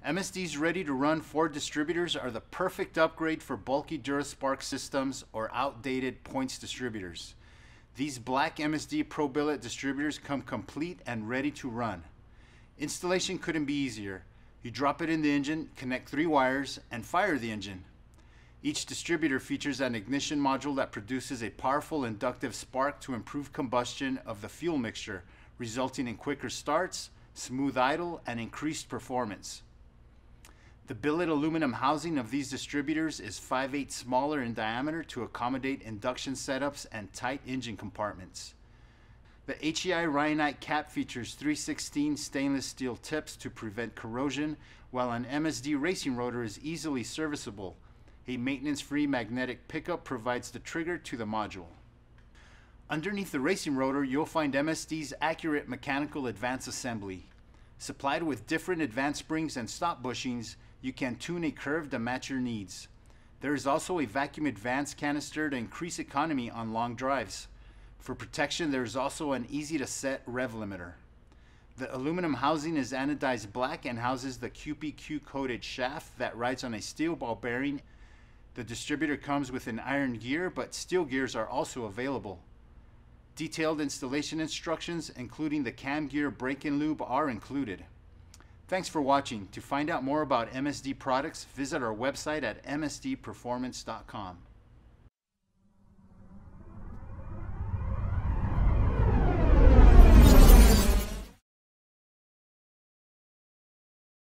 MSD's ready-to-run 4 distributors are the perfect upgrade for bulky DuraSpark systems or outdated points distributors. These black MSD Pro-Billet distributors come complete and ready to run. Installation couldn't be easier. You drop it in the engine, connect 3 wires, and fire the engine. Each distributor features an ignition module that produces a powerful inductive spark to improve combustion of the fuel mixture, resulting in quicker starts, smooth idle, and increased performance. The billet aluminum housing of these distributors is 5/8 smaller in diameter to accommodate induction setups and tight engine compartments. The HEI Rheinite cap features 3/16 stainless steel tips to prevent corrosion, while an MSD racing rotor is easily serviceable. A maintenance-free magnetic pickup provides the trigger to the module. Underneath the racing rotor, you'll find MSD's accurate mechanical advance assembly. Supplied with different advance springs and stop bushings, you can tune a curve to match your needs. There is also a vacuum advance canister to increase economy on long drives. For protection, there is also an easy-to-set rev limiter. The aluminum housing is anodized black and houses the QPQ-coated shaft that rides on a steel ball bearing. The distributor comes with an iron gear, but steel gears are also available. Detailed installation instructions, including the cam gear break-in lube, are included. Thanks for watching. To find out more about MSD products, visit our website at msdperformance.com.